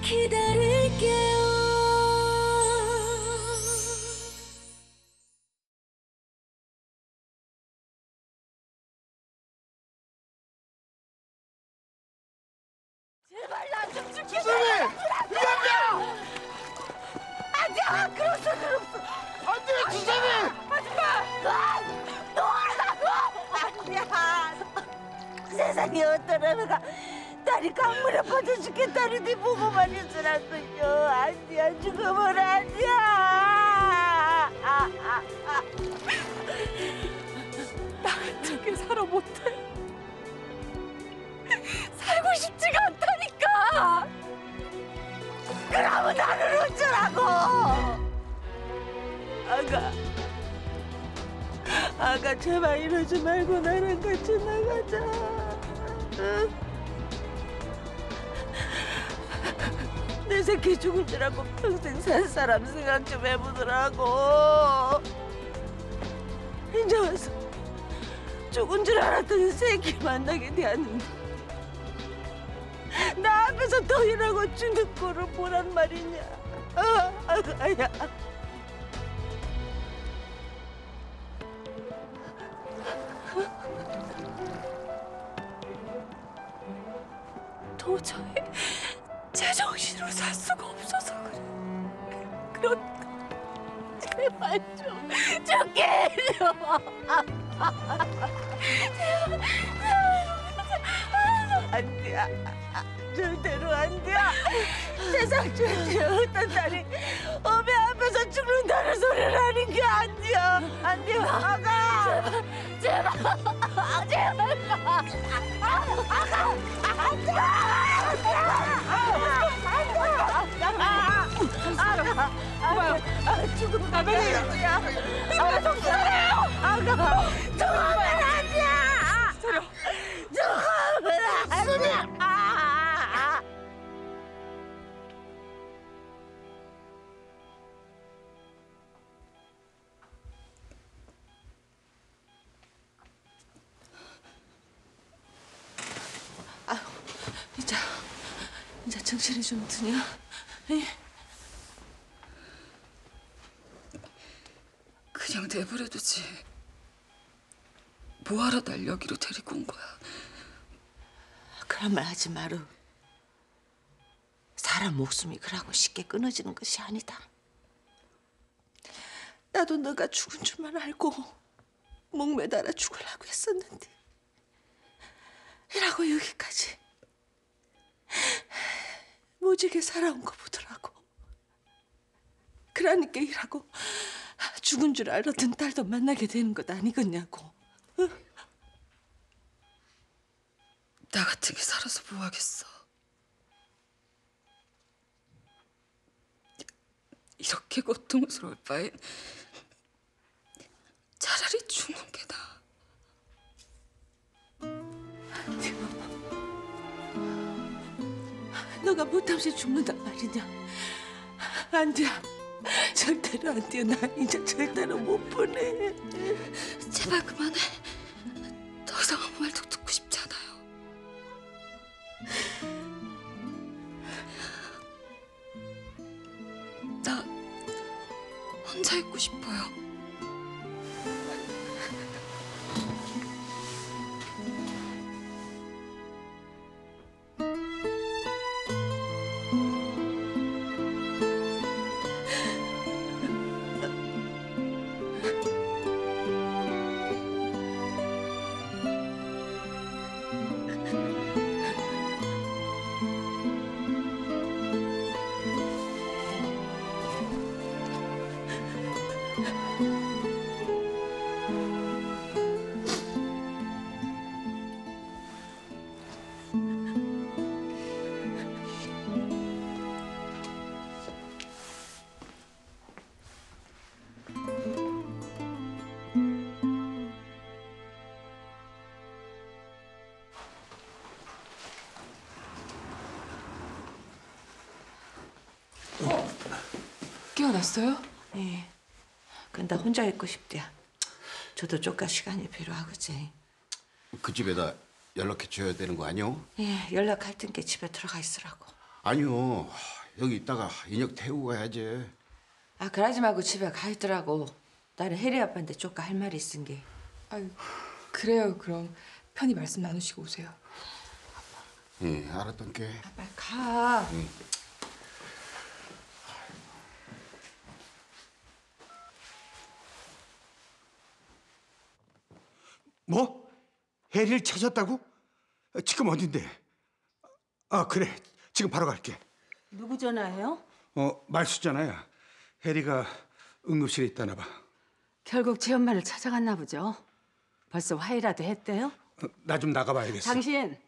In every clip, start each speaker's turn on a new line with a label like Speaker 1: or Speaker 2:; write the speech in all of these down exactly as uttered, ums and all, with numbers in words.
Speaker 1: 기다릴게요. 제발 나 좀 죽게.
Speaker 2: 선생님! 위험이야!
Speaker 1: 안돼! 그렇소 그렇소.
Speaker 2: 안돼, 주사님!
Speaker 1: 하지마! 놓아라! 아니야. 세상에 어떤 애가 딸이 강물에 빠져 죽겠다는데 보고만 있으라군요. 안돼, 죽으면 안돼. 아, 아, 아.
Speaker 3: 나 같은 게 살아 못해. 살고 싶지가 않다니까.
Speaker 1: 그러면 나는 어쩌라고? 아가, 아가 제발 이러지 말고 나랑 같이 나가자. 응? 내 새끼 죽을 줄 알고 평생 살 사람 생각 좀 해보더라고. 이제 와서 죽은 줄 알았던 새끼 만나게 되었는데 나 앞에서 더 일하고 죽는 꼴을 보란 말이냐. 아, 아가야.
Speaker 3: 도저히 제정신으로 살 수가 없어서 그래. 그러니까 제발 좀 죽게 해줘.
Speaker 1: 안 돼. 아, 아, 절대로 안 돼. 세상 절대 어떤 딸이 어배 앞에서 죽는다는 소리를 하는 게 안 돼. 안 돼. 아가.
Speaker 3: 제발 제발.
Speaker 1: 아가. 안 돼. 아가. 아가. 아가. 죽으면 안 돼. 아가 속상해요. 아가. 죽으면 안 돼.
Speaker 3: 기다려.
Speaker 1: 죽으면 안 돼. 아.
Speaker 3: 아유, 이제 이제 정신이 좀 드냐? 에? 그냥 내버려두지. 뭐하러 날 여기로 데리고 온 거야?
Speaker 1: 그런 말 하지 마루. 사람 목숨이 그러고 쉽게 끊어지는 것이 아니다. 나도 너가 죽은 줄만 알고 목매달아 죽으려고 했었는데 이라고 여기까지 무지개 살아온 거 보더라고. 그러니까 이라고 죽은 줄 알았던 딸도 만나게 되는 것 아니겠냐고. 응?
Speaker 3: 나 같은 게 살아서 뭐 하겠어. 이렇게 고통스러울 바엔 차라리 죽는 게 나아.
Speaker 1: 너가 못함시 죽는단 말이냐? 안 돼. 절대로 안 돼. 난 이제 절대로 못 보내.
Speaker 3: 제발 그만해. 더 이상 아무 말도 듣고 싶지 않아요. 나 혼자 있고 싶어요. 깨어났어요?
Speaker 1: 예. 근데 혼자 있고 싶대야. 저도 조금 시간이 필요하겠지.
Speaker 2: 그 집에다 연락해 줘야 되는 거 아니오?
Speaker 1: 예, 연락할 땐게 집에 들어가 있으라고.
Speaker 2: 아니요. 여기 있다가 인혁 태우고 가야지.
Speaker 1: 아 그러지 말고 집에 가 있더라고. 나는 혜리 아빠한테 조금 할 말이 있은 게.
Speaker 4: 아유, 그래요. 그럼 편히 말씀 나누시고 오세요.
Speaker 2: 예, 알았던 게.
Speaker 1: 아, 빨리 가.
Speaker 2: 응. 뭐? 혜리를 찾았다고? 지금 어딘데? 아 그래, 지금 바로 갈게.
Speaker 1: 누구 전화해요?
Speaker 2: 어, 말수잖아요. 혜리가 응급실에 있다나 봐.
Speaker 1: 결국 제 엄마를 찾아갔나 보죠. 벌써 화해라도 했대요?
Speaker 2: 어, 나 좀 나가봐야겠어.
Speaker 1: 당신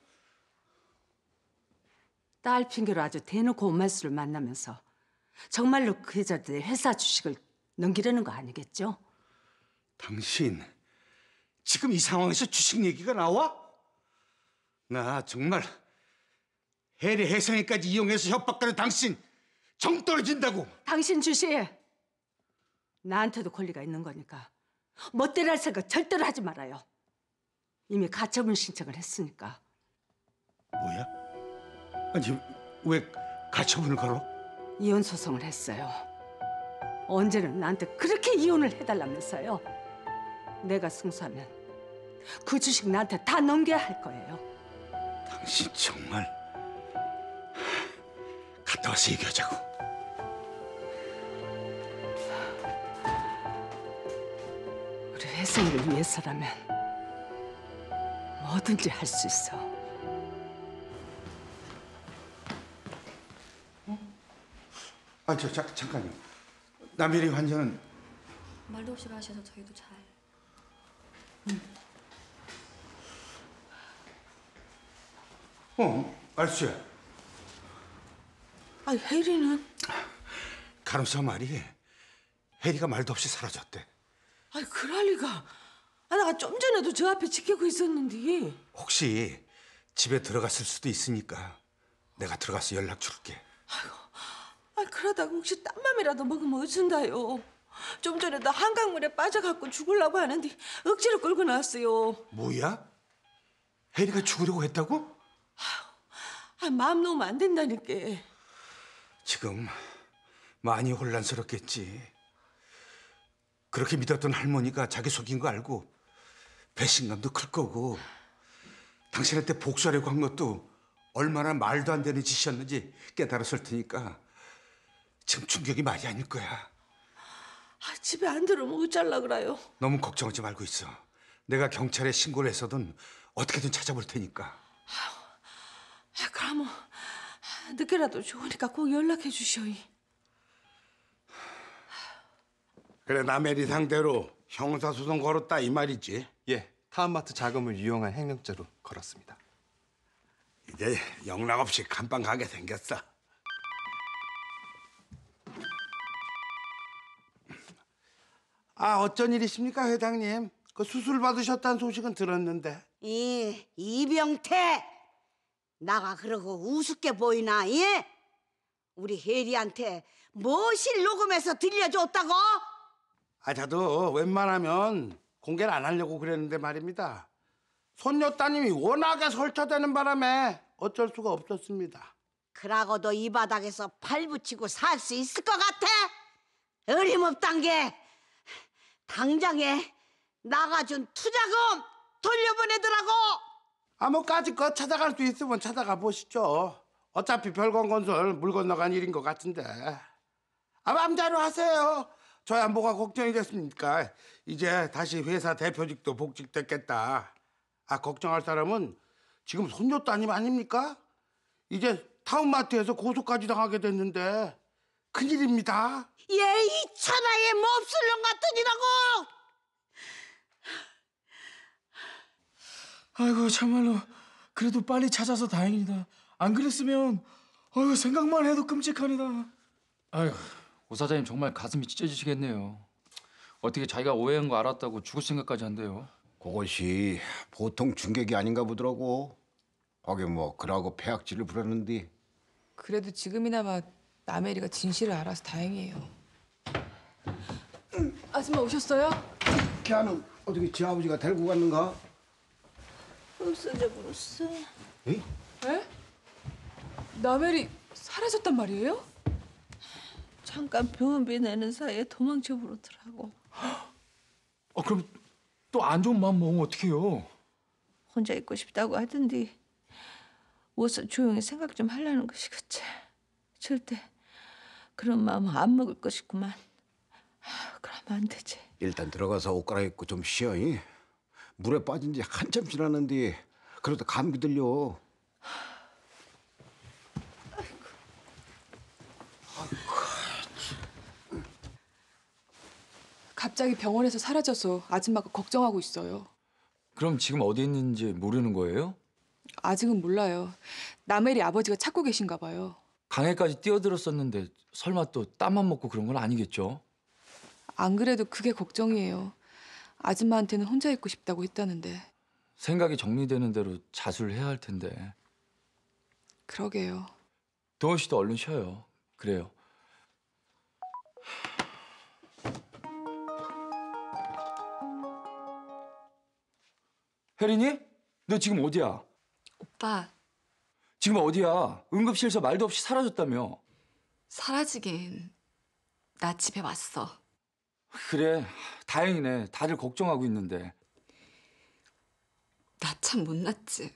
Speaker 1: 딸 핑계로 아주 대놓고 엄마수를 만나면서 정말로 그 여자들 회사 주식을 넘기려는 거 아니겠죠?
Speaker 2: 당신 지금 이 상황에서 주식 얘기가 나와? 나 정말 혜리 혜성이까지 이용해서 협박하는 당신 정 떨어진다고.
Speaker 1: 당신 주식 나한테도 권리가 있는 거니까 멋대로 할 생각 절대로 하지 말아요. 이미 가처분 신청을 했으니까.
Speaker 2: 뭐야? 아니 왜 가처분을 걸어?
Speaker 1: 이혼 소송을 했어요. 언제는 나한테 그렇게 이혼을 해달라면서요. 내가 승소하면 그 주식 나한테 다 넘겨야 할 거예요.
Speaker 2: 당신 정말 갔다 와서 얘기하자고.
Speaker 1: 우리 혜성이를 위해서라면 뭐든지 할 수 있어.
Speaker 2: 아, 저 자, 잠깐요. 남일이 환자는
Speaker 3: 말도 없이 가셔서 저희도 잘.
Speaker 2: 어, 알수야.
Speaker 1: 아, 혜리는?
Speaker 2: 간호사 말이 혜리가 말도 없이 사라졌대.
Speaker 1: 아, 그럴 리가. 아, 나 좀 전에도 저 앞에 지키고 있었는데.
Speaker 2: 혹시 집에 들어갔을 수도 있으니까 내가 들어가서 연락 줄게.
Speaker 1: 아, 그러다가 혹시 딴맘이라도 먹으면 어쩐다요. 좀 전에도 한강물에 빠져갖고 죽으려고 하는데 억지로 끌고 나왔어요.
Speaker 2: 뭐야? 혜리가 죽으려고 했다고?
Speaker 1: 아, 마음 놓으면 안 된다니까.
Speaker 2: 지금 많이 혼란스럽겠지. 그렇게 믿었던 할머니가 자기 속인 거 알고 배신감도 클 거고, 당신한테 복수하려고 한 것도 얼마나 말도 안 되는 짓이었는지 깨달았을 테니까 지금 충격이 많이 아닐 거야.
Speaker 1: 아, 집에 안 들어오면 어쩌려 그래요.
Speaker 2: 너무 걱정하지 말고 있어. 내가 경찰에 신고를 해서든 어떻게든 찾아볼 테니까.
Speaker 1: 아, 그러면 늦게라도 좋으니까 꼭 연락해 주시오.
Speaker 5: 그래, 남해리 상대로 형사소송 걸었다 이 말이지.
Speaker 6: 예, 타운마트 자금을 유용한 횡령죄로 걸었습니다.
Speaker 5: 이제 영락없이 감방 가게 생겼어. 아, 어쩐 일이십니까, 회장님? 그 수술 받으셨다는 소식은 들었는데.
Speaker 7: 이 이병태 나가 그러고 우습게 보이나? 예? 우리 혜리한테 뭐실 녹음해서 들려줬다고?
Speaker 5: 아, 저도 웬만하면 공개를 안 하려고 그랬는데 말입니다. 손녀 따님이 워낙에 설쳐대는 바람에 어쩔 수가 없었습니다.
Speaker 7: 그러고도 이 바닥에서 팔 붙이고 살 수 있을 것 같아? 어림없단 게 당장에 나가준 투자금 돌려보내더라고.
Speaker 5: 아, 뭐 까짓것 찾아갈 수 있으면 찾아가 보시죠. 어차피 별관건설 물 건너간 일인 것 같은데. 아, 맘대로 하세요. 저야 뭐가 걱정이 됐습니까? 이제 다시 회사 대표직도 복직됐겠다. 아, 걱정할 사람은 지금 손녀 따님 아닙니까? 이제 타운마트에서 고소까지 당하게 됐는데 큰일입니다.
Speaker 7: 얘 이 천하의 몹쓸 놈 같으니라고.
Speaker 8: 아이고 참말로 그래도 빨리 찾아서 다행이다. 안 그랬으면 아이고 생각만 해도 끔찍하니다.
Speaker 9: 아휴, 오 사장님 정말 가슴이 찢어지시겠네요. 어떻게 자기가 오해한 거 알았다고 죽을 생각까지 한대요.
Speaker 2: 그것이 보통 중객이 아닌가 보더라고. 거기 뭐 그러고 폐악질을 부렸는데.
Speaker 4: 그래도 지금이나마 남해리가 진실을 알아서 다행이에요. 아줌마 오셨어요?
Speaker 2: 걔는 어떻게 지 아버지가 데리고 갔는가?
Speaker 1: 없어져 버렸어.
Speaker 2: 에이?
Speaker 4: 에? 남해리 사라졌단 말이에요?
Speaker 1: 잠깐 병원비 내는 사이에 도망쳐 버렸더라고.
Speaker 8: 아, 그럼 또 안 좋은 마음 먹으면 어떡해요?
Speaker 1: 혼자 있고 싶다고 하던디 어서 조용히 생각 좀 하려는 것이겠지. 절대 그런 마음 안 먹을 것이구만. 아, 그러면 안 되지.
Speaker 5: 일단 들어가서 옷 갈아입고 좀 쉬어. 이. 물에 빠진 지 한참 지났는데 그러다 감기 들려.
Speaker 4: 갑자기 병원에서 사라져서 아줌마가 걱정하고 있어요.
Speaker 9: 그럼 지금 어디 있는지 모르는 거예요?
Speaker 4: 아직은 몰라요. 남혜리 아버지가 찾고 계신가 봐요.
Speaker 9: 강에까지 뛰어들었었는데 설마 또 땀만 먹고 그런 건 아니겠죠?
Speaker 4: 안 그래도 그게 걱정이에요. 아줌마한테는 혼자 있고 싶다고 했다는데.
Speaker 9: 생각이 정리되는 대로 자수를 해야 할 텐데.
Speaker 4: 그러게요.
Speaker 9: 동원 씨도 얼른 쉬어요. 그래요. 혜린이? 너 지금 어디야?
Speaker 3: 오빠,
Speaker 9: 지금 어디야? 응급실에서 말도 없이 사라졌다며.
Speaker 3: 사라지긴 나 집에 왔어.
Speaker 9: 그래, 다행이네. 다들 걱정하고 있는데.
Speaker 3: 나 참 못났지.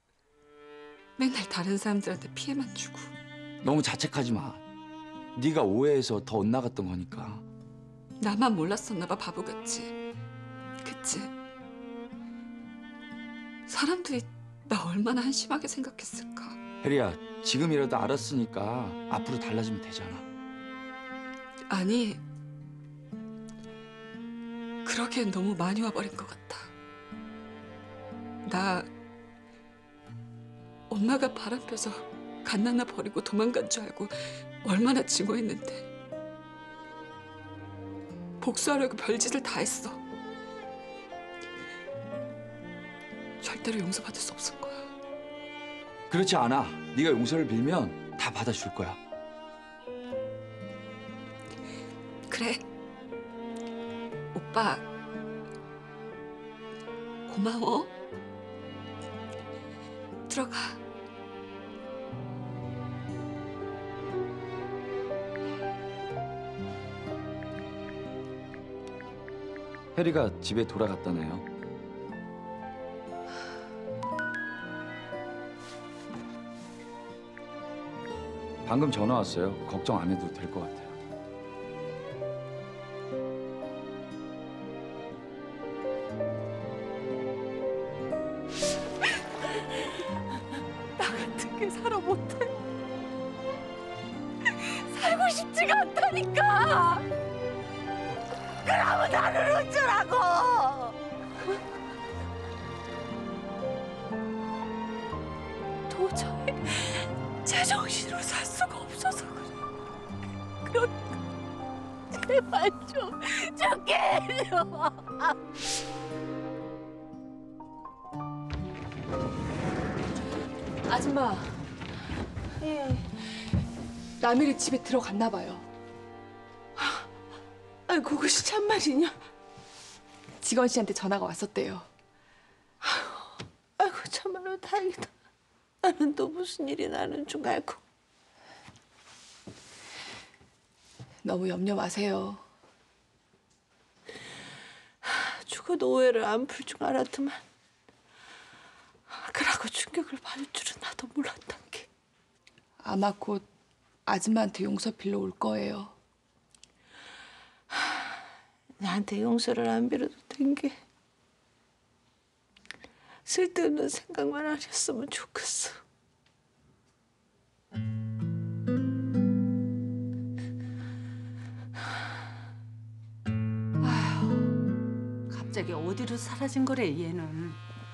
Speaker 3: 맨날 다른 사람들한테 피해만 주고.
Speaker 9: 너무 자책하지 마. 네가 오해해서 더 엇나갔던 거니까.
Speaker 3: 나만 몰랐었나 봐, 바보같이. 그치? 사람들이 나 얼마나 한심하게 생각했을까.
Speaker 9: 혜리야, 지금이라도 알았으니까 앞으로 달라지면 되잖아.
Speaker 3: 아니, 그러기엔 너무 많이 와버린 것 같아. 나 엄마가 바람 펴서 갓난아 버리고 도망간 줄 알고 얼마나 증오했는데. 복수하려고 별짓을 다 했어. 절대로 용서받을 수 없을 거야.
Speaker 9: 그렇지 않아. 네가 용서를 빌면 다 받아줄 거야.
Speaker 3: 그래. 오빠, 고마워. 들어가.
Speaker 9: 혜리가 집에 돌아갔다네요. 방금 전화 왔어요. 걱정 안 해도 될 것 같아요.
Speaker 1: 나 같은 게 살아 못해. 살고 싶지가 않다니까. 그러면 나는 어쩌라고. 도저히 제정신으로 살 수가 없어서 그래. 그러니까 제발 좀 죽게 해줘.
Speaker 4: 아줌마,
Speaker 1: 예.
Speaker 4: 남일이 집에 들어갔나 봐요.
Speaker 1: 아이 그것이 참말이냐?
Speaker 4: 직원 씨한테 전화가 왔었대요.
Speaker 1: 아이고 참말로 다행이다. 나는 또 무슨 일이 나는 줄 알고.
Speaker 4: 너무 염려 마세요.
Speaker 1: 죽어도 오해를 안 풀 줄 알았더만. 그러고 충격을 받을 줄은 나도 몰랐단 게.
Speaker 4: 아마 곧 아줌마한테 용서 빌러 올 거예요.
Speaker 1: 나한테 용서를 안 빌어도 된 게 쓸데없는 생각만 안 했으면 좋겠어.
Speaker 7: 갑자기 어디로 사라진 거래 얘는.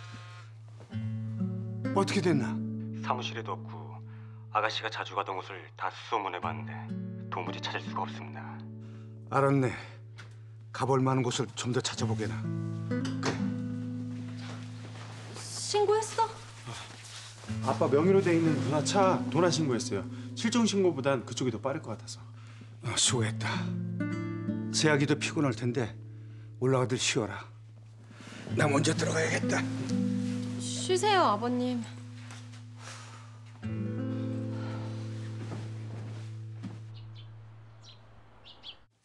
Speaker 2: 어떻게 됐나?
Speaker 6: 사무실에도 없고 아가씨가 자주 가던 곳을 다 수소문해봤는데 도무지 찾을 수가 없습니다.
Speaker 2: 알았네. 가볼 만한 곳을 좀 더 찾아보게나. 그래.
Speaker 3: 신고했어?
Speaker 10: 아빠 명의로 돼 있는 누나차 도난 신고했어요. 실종 신고보단 그쪽이 더 빠를 것 같아서.
Speaker 2: 어, 수고했다. 세아기도 피곤할 텐데 올라가들 쉬어라. 나 먼저 들어가야겠다.
Speaker 3: 쉬세요, 아버님.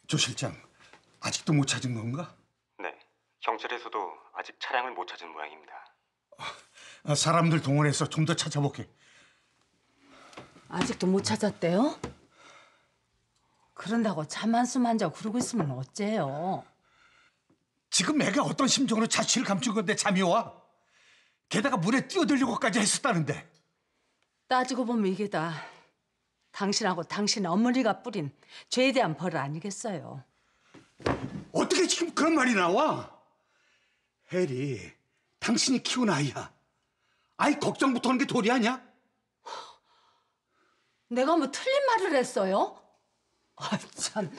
Speaker 2: 조 실장, 아직도 못 찾은 건가?
Speaker 6: 네, 경찰에서도 아직 차량을 못 찾은 모양입니다.
Speaker 2: 아, 사람들 동원해서 좀 더 찾아볼게.
Speaker 7: 아직도 못 찾았대요? 그런다고 잠 한숨 안 자고 그러고 있으면 어째요?
Speaker 2: 지금 애가 어떤 심정으로 자취를 감춘 건데 잠이 와? 게다가 물에 뛰어들려고까지 했었다는데.
Speaker 7: 따지고 보면 이게 다 당신하고 당신 어머니가 뿌린 죄에 대한 벌 아니겠어요?
Speaker 2: 어떻게 지금 그런 말이 나와? 혜리, 당신이 키운 아이야. 아이 걱정부터 하는 게 도리 아니야?
Speaker 7: 내가 뭐 틀린 말을 했어요? 아, 참.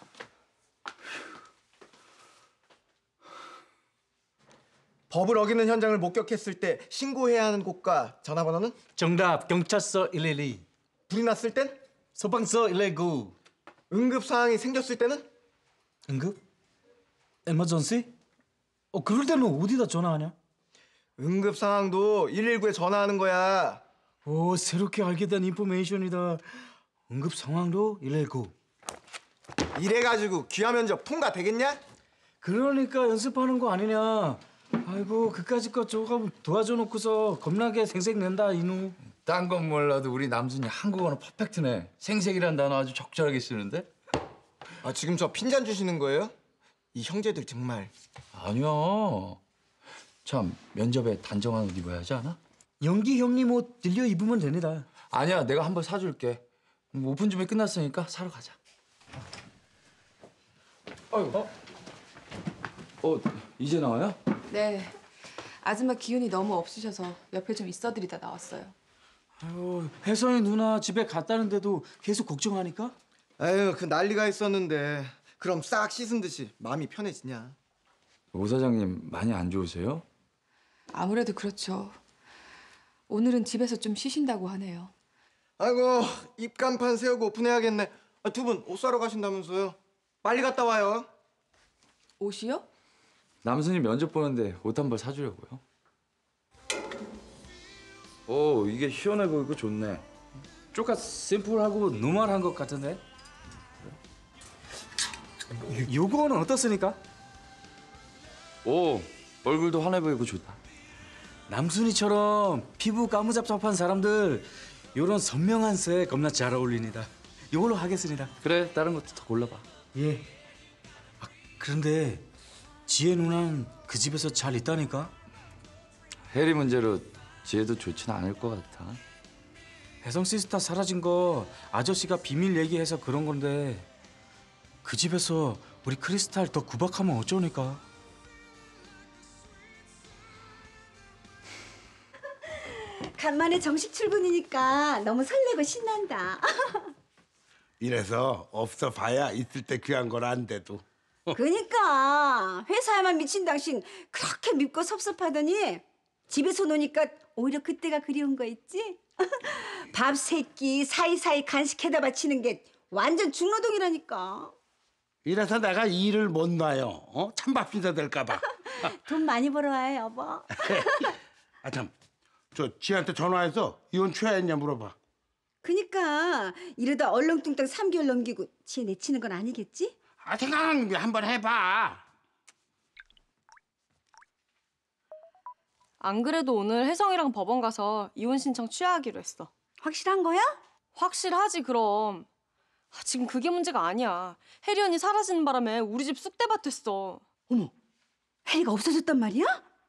Speaker 11: 법을 어기는 현장을 목격했을 때 신고해야 하는 곳과 전화번호는?
Speaker 8: 정답 경찰서 일일이.
Speaker 11: 불이 났을 땐?
Speaker 8: 소방서 일일구.
Speaker 11: 응급 상황이 생겼을 때는?
Speaker 8: 응급? 에머전시? 어 그럴 때는 어디다 전화하냐?
Speaker 11: 응급 상황도 일일구에 전화하는 거야.
Speaker 8: 오 새롭게 알게 된 인포메이션이다. 응급 상황도 일일구.
Speaker 11: 이래가지고 귀화 면접 통과 되겠냐?
Speaker 8: 그러니까 연습하는 거 아니냐. 아이고 그까짓 거 저거 도와줘 놓고서 겁나게 생색 낸다 이누.
Speaker 9: 딴 건 몰라도 우리 남순이 한국어는 퍼펙트네. 생색이란 단어 아주 적절하게 쓰는데?
Speaker 11: 아 지금 저 핀잔 주시는 거예요? 이 형제들 정말.
Speaker 9: 아니야. 참 면접에 단정한 옷 입어야 하지 않아?
Speaker 8: 연기 형님 옷 들려 입으면 됩니다.
Speaker 9: 아니야, 내가 한번 사줄게. 오픈 준비 끝났으니까 사러 가자. 아유, 어? 어, 이제 나와요?
Speaker 4: 네. 아줌마 기운이 너무 없으셔서 옆에 좀 있어드리다 나왔어요.
Speaker 8: 아유, 혜성이 누나 집에 갔다는데도 계속 걱정하니까?
Speaker 11: 아유 그 난리가 있었는데 그럼 싹 씻은 듯이 마음이 편해지냐?
Speaker 9: 오 사장님 많이 안 좋으세요?
Speaker 4: 아무래도 그렇죠. 오늘은 집에서 좀 쉬신다고 하네요.
Speaker 11: 아이고 입간판 세우고 오픈해야겠네. 아, 두 분 옷 사러 가신다면서요? 빨리 갔다 와요.
Speaker 4: 옷이요?
Speaker 9: 남순이 면접 보는데 옷 한 벌 사주려고요. 오, 이게 시원해 보이고 좋네.
Speaker 8: 쪼까 심플하고 노멀한 것 같은데? 요거는 어떻습니까?
Speaker 9: 오, 얼굴도 환해 보이고 좋다.
Speaker 8: 남순이처럼 피부 까무잡잡한 사람들 요런 선명한 색 겁나 잘 어울립니다. 요걸로 하겠습니다.
Speaker 9: 그래, 다른 것도 더 골라봐.
Speaker 8: 예. 아, 그런데 지혜 누나는 그 집에서 잘 있다니까?
Speaker 9: 해리 문제로 지혜도 좋지는 않을 것 같아.
Speaker 8: 혜성 시스타 사라진 거 아저씨가 비밀 얘기해서 그런 건데 그 집에서 우리 크리스탈 더 구박하면 어쩌니까?
Speaker 12: 간만에 정식 출근이니까 너무 설레고 신난다.
Speaker 5: 이래서 없어 봐야 있을 때 귀한 걸 안 돼도.
Speaker 12: 그러니까 회사에만 미친 당신 그렇게 밉고 섭섭하더니 집에서 노니까 오히려 그때가 그리운 거 있지? 밥 세 끼 사이사이 간식해다 바치는 게 완전 중노동이라니까.
Speaker 5: 이래서 내가 일을 못 놔요. 어? 찬밥 씻어 될까 봐.
Speaker 12: 돈 많이 벌어와요 여보.
Speaker 5: 아 참, 저 지한테 전화해서 이혼 취하했냐 물어봐.
Speaker 12: 그니까 이러다 얼렁뚱땅 삼 개월 넘기고 지혜 내치는 건 아니겠지?
Speaker 5: 아 생각하는 게 한번 해봐.
Speaker 13: 안 그래도 오늘 혜성이랑 법원 가서 이혼 신청 취하하기로 했어.
Speaker 12: 확실한 거야?
Speaker 13: 확실하지 그럼. 아, 지금 그게 문제가 아니야. 혜리 언니 사라지는 바람에 우리 집 쑥대밭 됐어.
Speaker 12: 어머, 혜리가 없어졌단 말이야?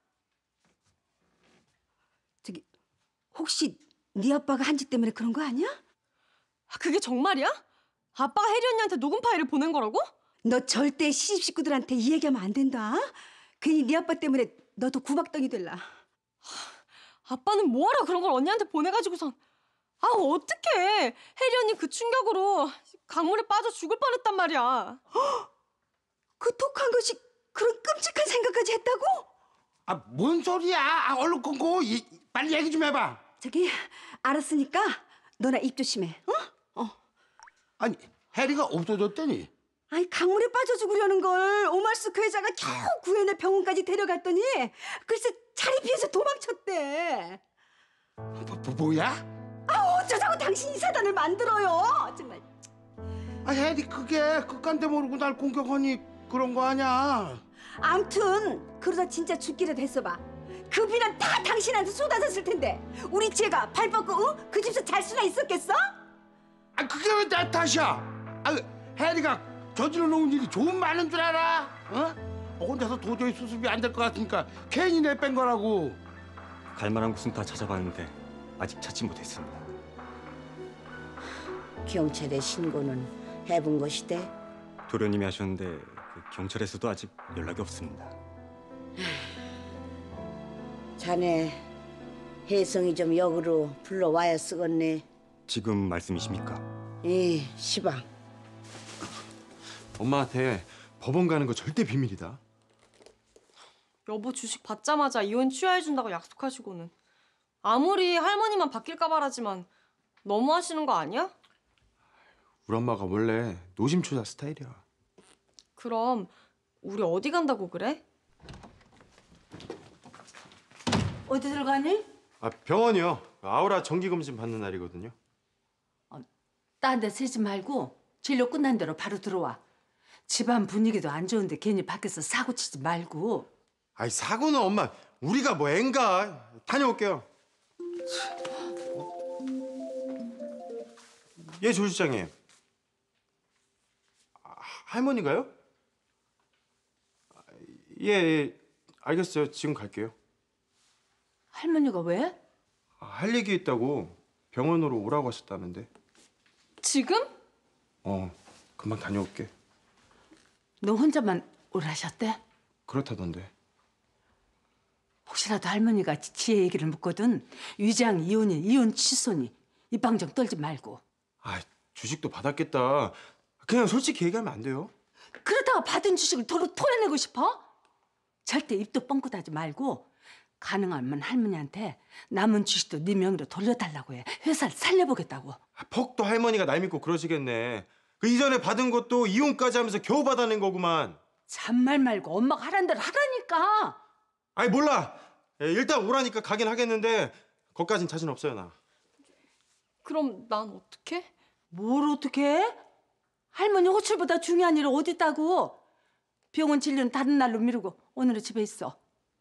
Speaker 12: 저기 혹시 네 아빠가 한 짓 때문에 그런 거 아니야?
Speaker 13: 아, 그게 정말이야? 아빠가 혜리 언니한테 녹음 파일을 보낸 거라고?
Speaker 12: 너 절대 시집 식구들한테 이 얘기하면 안 된다. 괜히 네 아빠 때문에 너도 구박덩이 될라.
Speaker 13: 아빠는 뭐하러 그런 걸 언니한테 보내가지고선. 아 어떡해. 혜리 언니 그 충격으로 강물에 빠져 죽을 뻔했단 말이야.
Speaker 12: 그 독한 것이 그런 끔찍한 생각까지 했다고?
Speaker 5: 아 뭔 소리야? 아, 얼른 끊고 이, 빨리 얘기 좀 해봐.
Speaker 12: 저기 알았으니까 너나 입 조심해. 어? 어.
Speaker 5: 아니 해리가 없어졌다니.
Speaker 12: 아니 강물에 빠져 죽으려는 걸 오말수 그 여자가 겨우 구해내 병원까지 데려갔더니 글쎄 자리 비해서 도망쳤대.
Speaker 5: 뭐, 뭐, 뭐야?
Speaker 12: 아 어쩌자고 당신이 사단을 만들어요. 정말.
Speaker 5: 아, 혜리 그게 끝간데 모르고 날 공격하니 그런 거 아니야.
Speaker 12: 암튼 그러다 진짜 죽기라도 했어봐. 그 비난 다 당신한테 쏟아졌을 텐데 우리 지혜가 발 뻗고 응? 그 집에서 잘 수나 있었겠어?
Speaker 5: 아, 그게 왜 내 탓이야? 아, 혜리가 저질러 놓은 일이 좋은 많은 줄 알아? 어? 혼자서 도저히 수습이 안 될 것 같으니까 괜히 내뺀 거라고.
Speaker 6: 갈 만한 곳은 다 찾아봤는데 아직 찾지 못했습니다.
Speaker 14: 경찰에 신고는 해본 것이대?
Speaker 6: 도련님이 하셨는데 그 경찰에서도 아직 연락이 없습니다.
Speaker 14: 자네 혜성이 좀 역으로 불러와야 쓰겄네.
Speaker 6: 지금 말씀이십니까?
Speaker 14: 예, 시방.
Speaker 10: 엄마한테 법원 가는 거 절대 비밀이다.
Speaker 13: 여보 주식 받자마자 이혼 취하해준다고 약속하시고는 아무리 할머니만 바뀔까 바라지만 너무 하시는 거 아니야?
Speaker 10: 우리 엄마가 원래 노심초사 스타일이야.
Speaker 13: 그럼 우리 어디 간다고 그래?
Speaker 7: 어디들 가니?
Speaker 10: 아, 병원이요. 아우라 정기검진 받는 날이거든요.
Speaker 7: 딴 데 세지 말고 진료 끝난 대로 바로 들어와. 집안 분위기도 안 좋은데 괜히 밖에서 사고 치지 말고.
Speaker 10: 아이, 사고는 엄마 우리가 뭐 앤가. 다녀올게요. 예, 조 실장님. 아, 할머니가요? 예, 예, 알겠어요. 지금 갈게요.
Speaker 7: 할머니가 왜?
Speaker 10: 아, 할 얘기 있다고 병원으로 오라고 하셨다는데.
Speaker 13: 지금?
Speaker 10: 어, 금방 다녀올게.
Speaker 7: 너 혼자만 오라셨대?
Speaker 10: 그렇다던데.
Speaker 7: 혹시라도 할머니가 지혜 얘기를 묻거든 위장 이혼이 이혼 취소니 입방정 떨지 말고.
Speaker 10: 아, 주식도 받았겠다. 그냥 솔직히 얘기하면 안 돼요?
Speaker 7: 그러다가 받은 주식을 도로 토해내고 싶어? 절대 입도 뻥긋 하지 말고 가능하면 할머니한테 남은 주식도 네 명의로 돌려달라고 해. 회사를 살려보겠다고.
Speaker 10: 아, 퍽도 할머니가 날 믿고 그러시겠네. 그 이전에 받은 것도 이혼까지 하면서 겨우 받아낸 거구만.
Speaker 7: 잔말 말고 엄마가 하란 대로 하라니까.
Speaker 10: 아니, 몰라. 예, 일단 오라니까 가긴 하겠는데 거기까진 자신 없어요, 나.
Speaker 13: 그럼 난 어떡해?
Speaker 7: 뭘 어떻게 해? 할머니 호출보다 중요한 일이 어디 있다고. 병원 진료는 다른 날로 미루고 오늘은 집에 있어.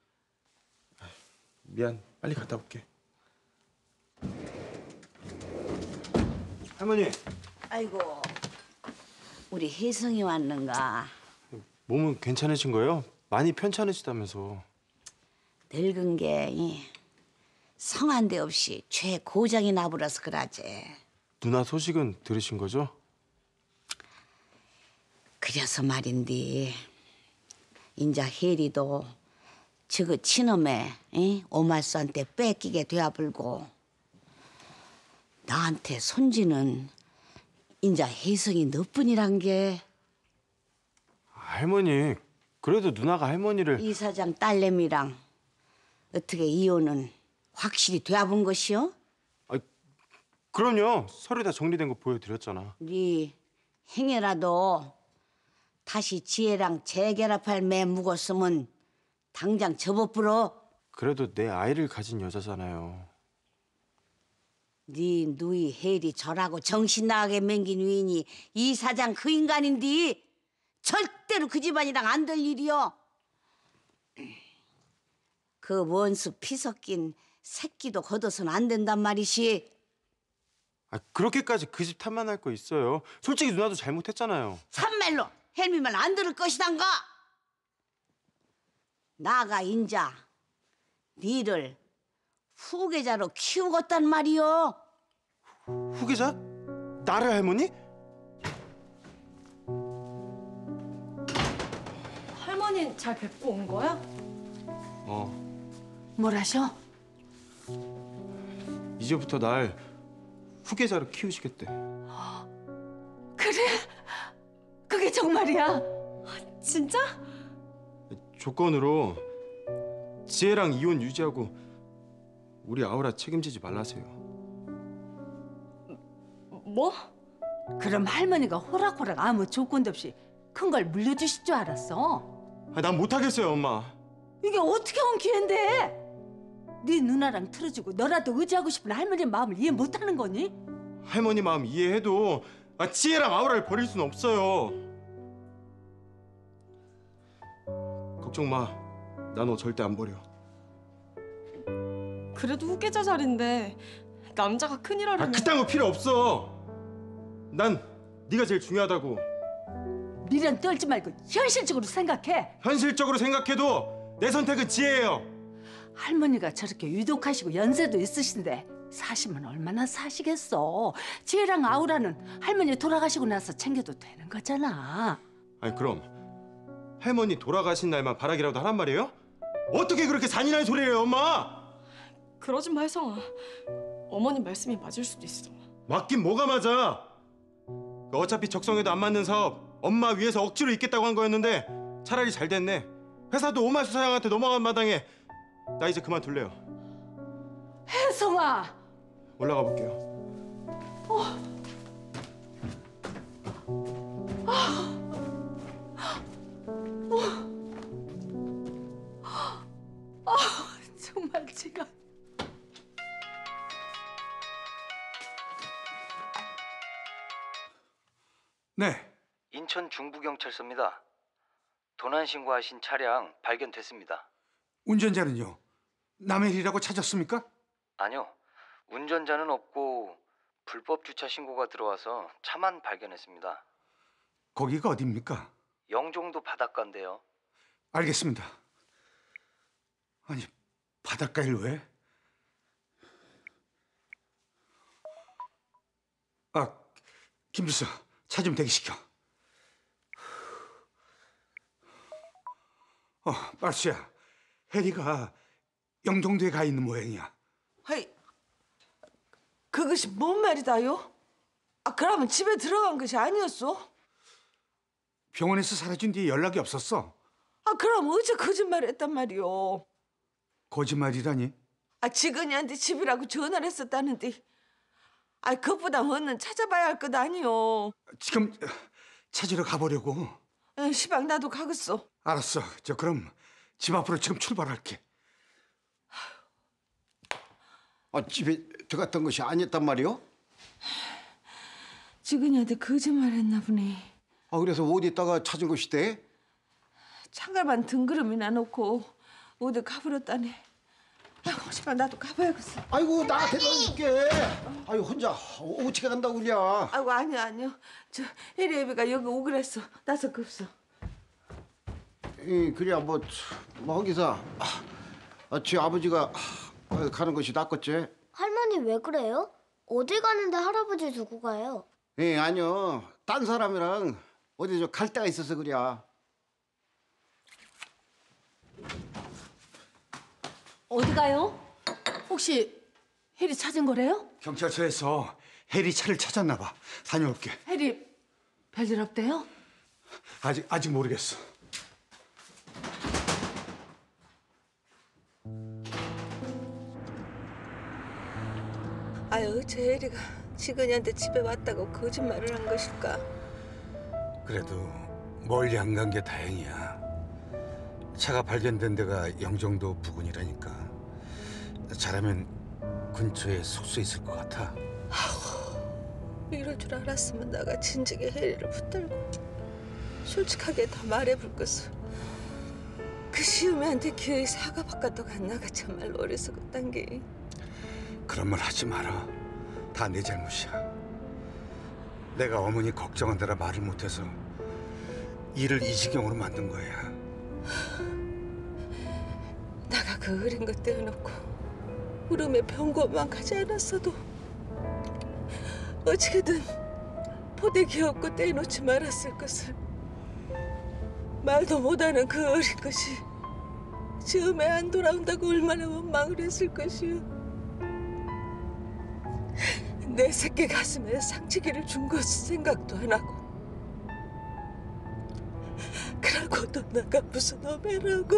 Speaker 10: 미안, 빨리 갔다 올게. 할머니.
Speaker 14: 아이고, 우리 혜성이 왔는가?
Speaker 10: 몸은 괜찮으신 거예요? 많이 편찮으시다면서.
Speaker 14: 늙은 게 이, 성한 데 없이 최고장이 나불어서 그러지.
Speaker 10: 누나 소식은 들으신 거죠?
Speaker 14: 그래서 말인데 인자 혜리도 저그 친엄에 이? 오말수한테 뺏기게 되어불고 나한테 손지는 인자 혜성이 너뿐이란 게.
Speaker 10: 할머니, 그래도 누나가 할머니를...
Speaker 14: 이사장 딸내미랑 어떻게 이혼은 확실히 되어본 것이요?
Speaker 10: 아, 그럼요. 서류 다 정리된 거 보여드렸잖아.
Speaker 14: 네 행여라도 다시 지혜랑 재결합할 매 묵었으면 당장 접어불어.
Speaker 10: 그래도 내 아이를 가진 여자잖아요.
Speaker 14: 네 누이 혜리 절하고 정신 나가게 맹긴 위인이 이사장 그 인간인데 절대로 그 집안이랑 안 될 일이요. 그 원수 피 섞인 새끼도 걷어서는 안 된단 말이시.
Speaker 10: 아, 그렇게까지 그 집 탓만 할 거 있어요. 솔직히 누나도 잘못했잖아요.
Speaker 14: 참말로 헬미만 안 들을 것이단가. 나가 인자 니를 후계자로 키우겠단 말이요.
Speaker 10: 후계자? 나를 할머니?
Speaker 13: 할머니는 잘 뵙고 온 거야?
Speaker 10: 어.
Speaker 7: 뭘 하셔?
Speaker 10: 이제부터 날 후계자로 키우시겠대.
Speaker 7: 그래? 그게 정말이야?
Speaker 13: 진짜?
Speaker 10: 조건으로 지혜랑 이혼 유지하고 우리 아우라 책임지지 말라세요.
Speaker 13: 뭐?
Speaker 7: 그럼 할머니가 호락호락 아무 조건도 없이 큰 걸 물려주실 줄 알았어?
Speaker 10: 아, 난 못하겠어요, 엄마.
Speaker 7: 이게 어떻게 온 기회인데? 네 누나랑 틀어주고 너라도 의지하고 싶은 할머니 마음을 이해 못하는 거니?
Speaker 10: 할머니 마음 이해해도
Speaker 11: 아, 지혜랑 아우라를 버릴 수는 없어요. 걱정 마. 나 너 절대 안 버려.
Speaker 13: 그래도 후계자 자리인데 남자가 큰일 하려면.
Speaker 11: 아, 그딴 거 필요 없어. 난 네가 제일 중요하다고.
Speaker 7: 미련 떨지 말고 현실적으로 생각해.
Speaker 11: 현실적으로 생각해도 내 선택은 지혜예요.
Speaker 7: 할머니가 저렇게 유독하시고 연세도 있으신데 사시면 얼마나 사시겠어. 지혜랑 아우라는 할머니 돌아가시고 나서 챙겨도 되는 거잖아.
Speaker 11: 아니 그럼 할머니 돌아가신 날만 바라기라도 하란 말이에요? 어떻게 그렇게 잔인한 소리를 해요, 엄마?
Speaker 13: 그러지 마, 혜성아. 어머님 말씀이 맞을 수도 있어.
Speaker 11: 맞긴 뭐가 맞아. 어차피 적성에도 안 맞는 사업 엄마 위해서 억지로 있겠다고 한 거였는데 차라리 잘 됐네. 회사도 오마수 사장한테 넘어간 마당에 나 이제 그만둘래요.
Speaker 7: 혜성아.
Speaker 11: 올라가 볼게요.
Speaker 7: 어. 아. 어. 아, 정말 제가.
Speaker 2: 네.
Speaker 15: 인천 중부경찰서입니다. 도난 신고하신 차량 발견됐습니다.
Speaker 2: 운전자는요? 남의 일이라고 찾았습니까?
Speaker 15: 아니요. 운전자는 없고 불법 주차 신고가 들어와서 차만 발견했습니다.
Speaker 2: 거기가 어디입니까?
Speaker 15: 영종도 바닷가인데요.
Speaker 2: 알겠습니다. 아니, 바닷가일 왜? 아, 김주서, 차 좀 대기시켜. 어, 말수야, 혜리가 영종도에 가 있는 모양이야.
Speaker 1: 하이, 그것이 뭔 말이다요? 아, 그러면 집에 들어간 것이 아니었어?
Speaker 2: 병원에서 사라진 뒤에 연락이 없었어.
Speaker 1: 아, 그럼 어째 거짓말했단 말이오?
Speaker 2: 거짓말이라니?
Speaker 1: 아, 지근이한테 집이라고 전화를 했었다는데. 아, 그것보다 얼른 찾아봐야 할 것 아니오.
Speaker 2: 지금 찾으러 가보려고.
Speaker 1: 에, 시방 나도 가겠어.
Speaker 2: 알았어. 저 그럼 집 앞으로 지금 출발할게.
Speaker 5: 아, 집에 들어갔던 것이 아니었단 말이오?
Speaker 1: 지근이한테 거짓말했나 보네.
Speaker 5: 아, 그래서 어디다가 찾은 것이대?
Speaker 1: 창갈만 등그름이나 놓고 어디 가버렸다네. 아이고, 시방 나도 가봐야겠어.
Speaker 5: 아이고, 나 데려갈게. 아유, 혼자 어떻게 간다고 그냥.
Speaker 1: 아이고, 아니요, 아니요. 저 혜리 애비가 여기 오기로 했어. 나서 급소.
Speaker 5: 이 그래야 뭐, 뭐 거기서 아, 제 아버지가 아, 가는 것이 낫겠지.
Speaker 16: 할머니 왜 그래요? 어디 가는데 할아버지 두고 가요?
Speaker 5: 예, 아니요. 딴 사람이랑 어디 저 갈 데가 있어서 그래.
Speaker 7: 어디 가요? 혹시 혜리 찾은 거래요?
Speaker 2: 경찰서에서 혜리 차를 찾았나 봐. 다녀올게.
Speaker 7: 혜리 별일 없대요?
Speaker 2: 아직 아직 모르겠어.
Speaker 1: 아유, 어째 혜리가 지근이한테 집에 왔다고 거짓말을 한 것일까?
Speaker 2: 그래도 멀리 안 간 게 다행이야. 차가 발견된 데가 영종도 부근이라니까. 잘하면 근처에 숙소에 있을 것 같아.
Speaker 1: 이럴 줄 알았으면 나가 진즉에 혜리를 붙들고 솔직하게 다 말해볼 것을. 그 시음이한테 기어이 사과 바깥도 갔나가 정말 어리석었단 게.
Speaker 2: 그런 말 하지 마라. 다 내 잘못이야. 내가 어머니 걱정한다라 말을 못해서 일을 이 지경으로 만든 거야.
Speaker 1: 나가 그 어린 것 떼어놓고 울음에 병고만 가지 않았어도 어떻게든 포대 기었고 떼어놓지 말았을 것을. 말도 못하는 그 어린 것이 즈음에 안 돌아온다고 얼마나 원망을 했을 것이오. 내 새끼 가슴에 상치기를 준 것을 생각도 안 하고. 그러고도 나가 무슨 어매라고.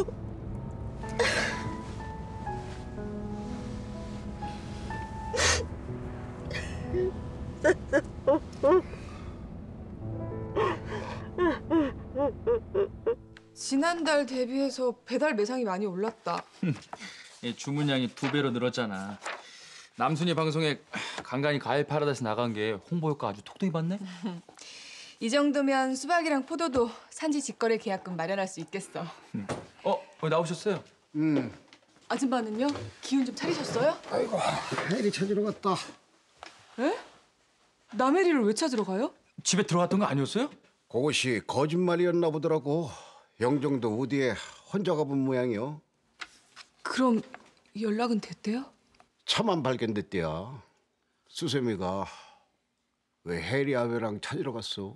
Speaker 4: 지난달 대비해서 배달 매상이 많이 올랐다.
Speaker 8: 예, 주문량이 두 배로 늘었잖아.
Speaker 9: 남순이 방송에 간간히 가을 파라다이스 나간 게 홍보 효과 아주 톡톡히 받네.
Speaker 4: 이 정도면 수박이랑 포도도 산지 직거래 계약금 마련할 수 있겠어.
Speaker 9: 어, 어 나오셨어요?
Speaker 5: 음.
Speaker 4: 아줌마는요? 기운 좀 차리셨어요?
Speaker 5: 아이고, 혜리 찾으러 갔다.
Speaker 4: 에? 남해리를 왜 찾으러 가요?
Speaker 9: 집에 들어갔던 거 아니었어요?
Speaker 5: 그것이 거짓말이었나 보더라고. 영종도 어디에 혼자 가본 모양이요.
Speaker 4: 그럼 연락은 됐대요?
Speaker 5: 차만 발견됐대야. 수세미가 왜 혜리 아베랑 찾으러 갔어?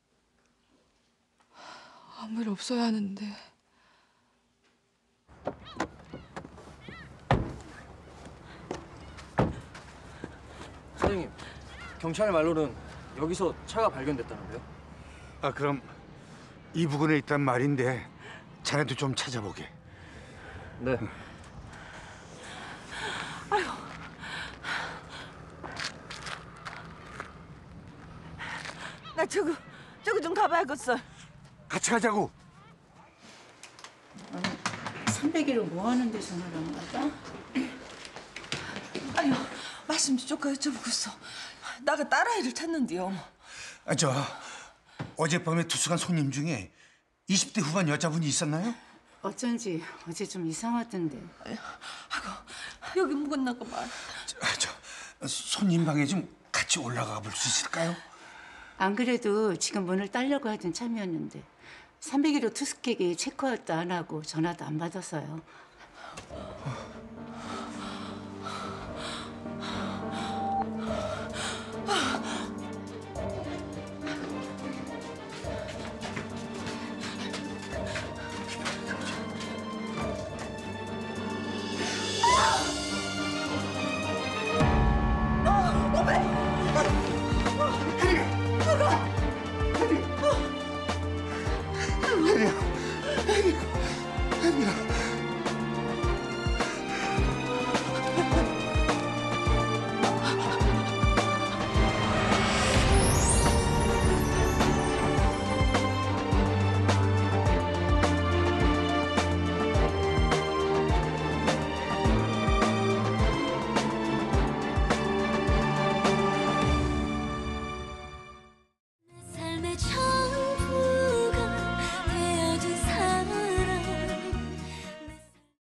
Speaker 4: 아무 일 없어야 하는데.
Speaker 15: 사장님, 경찰 말로는 여기서 차가 발견됐다는데요?
Speaker 2: 아 그럼 이 부근에 있단 말인데 자네도 좀 찾아보게.
Speaker 15: 네.
Speaker 1: 아유. 나 저거 저거 좀 가봐야겠어.
Speaker 2: 같이 가자고.
Speaker 17: 삼백일로 뭐 하는 데 전화를 안 받아?
Speaker 1: 아유, 말씀 좀 조금 여쭤보겠어. 나가 딸아이를 찾는데요.
Speaker 2: 아, 저 어젯밤에 투숙한 손님 중에 이십 대 후반 여자분이 있었나요?
Speaker 17: 어쩐지 어제 좀 이상하던데.
Speaker 1: 아이고, 여기 묵었나가 봐.
Speaker 2: 저, 저 손님 방에 좀 같이 올라가 볼 수 있을까요?
Speaker 17: 안 그래도 지금 문을 따려고 하던 참이었는데 삼백일호 투숙객이 체크아웃도 안 하고 전화도 안 받아서요.
Speaker 1: 어메! 누가?